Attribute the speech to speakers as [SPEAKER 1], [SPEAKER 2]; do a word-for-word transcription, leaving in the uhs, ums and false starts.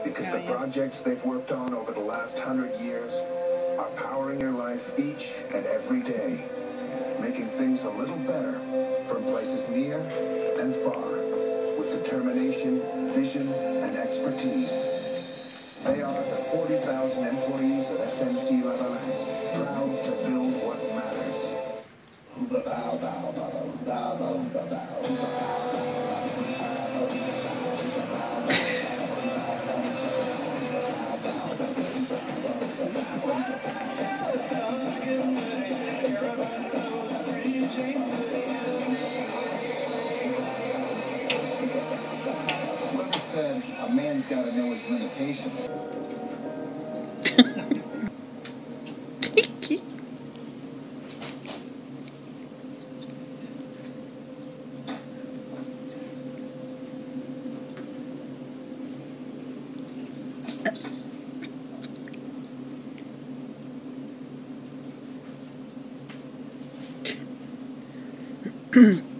[SPEAKER 1] Because
[SPEAKER 2] Hell
[SPEAKER 1] the
[SPEAKER 2] yeah.
[SPEAKER 1] projects they've worked on over the last hundred years are powering your life each and every day, making things a little better from places near and far, with determination, vision, and expertise. They are the forty thousand employees of S M C Lavalin, proud to build what matters. Hooba-bow, bow, bow, bow, bow, bow, bow, bow. Whoever said a man's got to know his limitations?
[SPEAKER 2] Hmm.